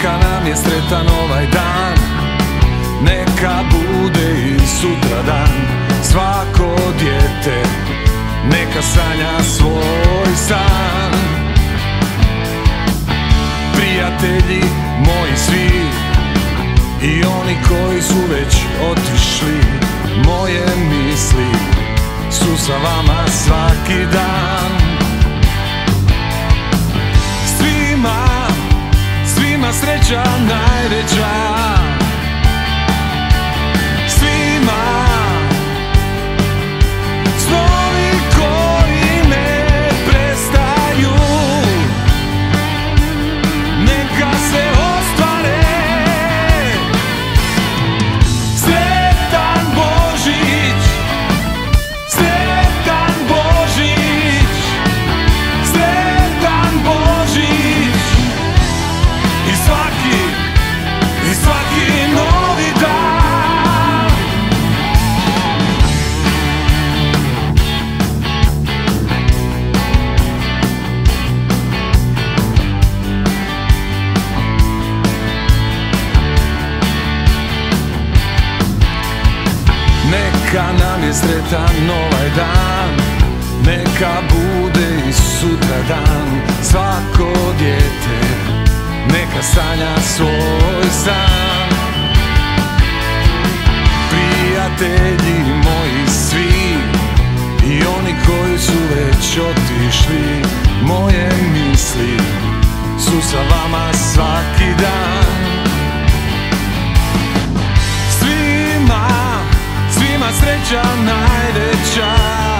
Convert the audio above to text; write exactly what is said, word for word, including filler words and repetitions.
Neka nam je sretan ovaj dan, neka bude i sutra dan. Svako dijete neka sanja svoj san. Prijatelji moji svi i oni koji su već otišli, moje misli su sa vama svaki dan. Svima, svima sreća najveća, svima snovi koji ne prestaju, neka se ostvare. Sretan Božić, sretan Božić, sretan Božić i svaki, i svaki novi dan. Neka nam je sretan ovaj dan, neka bude i sutra dan. Svako dijete neka sanja svoj san. Prijatelji moji svi i oni koji su već otišli, moje misli su sa vama svaki dan. Svima, svima sreća najveća.